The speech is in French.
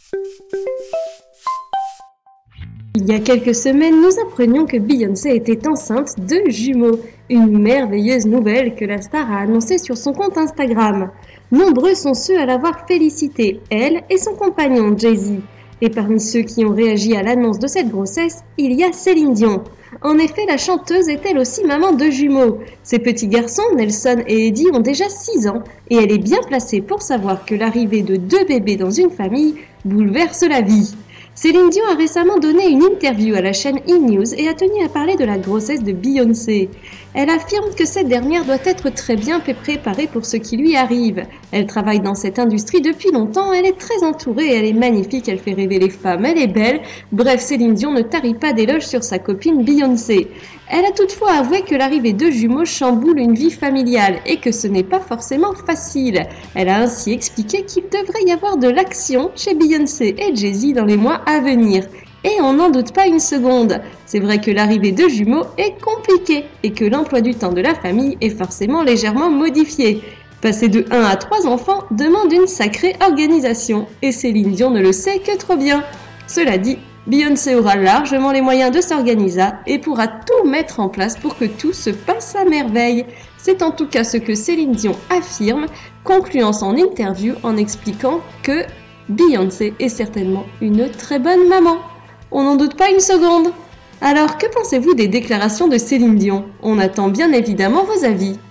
Il y a quelques semaines, nous apprenions que Beyoncé était enceinte de jumeaux. Une merveilleuse nouvelle que la star a annoncée sur son compte Instagram. Nombreux sont ceux à l'avoir félicitée, elle et son compagnon Jay-Z. Et parmi ceux qui ont réagi à l'annonce de cette grossesse, il y a Céline Dion. En effet, la chanteuse est elle aussi maman de jumeaux. Ses petits garçons, Nelson et Eddie, ont déjà 6 ans et elle est bien placée pour savoir que l'arrivée de 2 bébés dans une famille bouleverse la vie. Céline Dion a récemment donné une interview à la chaîne E! et a tenu à parler de la grossesse de Beyoncé. Elle affirme que cette dernière doit être très bien préparée pour ce qui lui arrive. Elle travaille dans cette industrie depuis longtemps, elle est très entourée, elle est magnifique, elle fait rêver les femmes, elle est belle. Bref, Céline Dion ne tarit pas d'éloges sur sa copine Beyoncé. Elle a toutefois avoué que l'arrivée de jumeaux chamboule une vie familiale et que ce n'est pas forcément facile. Elle a ainsi expliqué qu'il devrait y avoir de l'action chez Beyoncé et Jay-Z dans les mois à venir. Et on n'en doute pas une seconde. C'est vrai que l'arrivée de jumeaux est compliquée et que l'emploi du temps de la famille est forcément légèrement modifié. Passer de 1 à 3 enfants demande une sacrée organisation et Céline Dion ne le sait que trop bien. Cela dit, Beyoncé aura largement les moyens de s'organiser et pourra tout mettre en place pour que tout se passe à merveille. C'est en tout cas ce que Céline Dion affirme, concluant son interview en expliquant que Beyoncé est certainement une très bonne maman. On n'en doute pas une seconde. Alors, que pensez-vous des déclarations de Céline Dion ? On attend bien évidemment vos avis.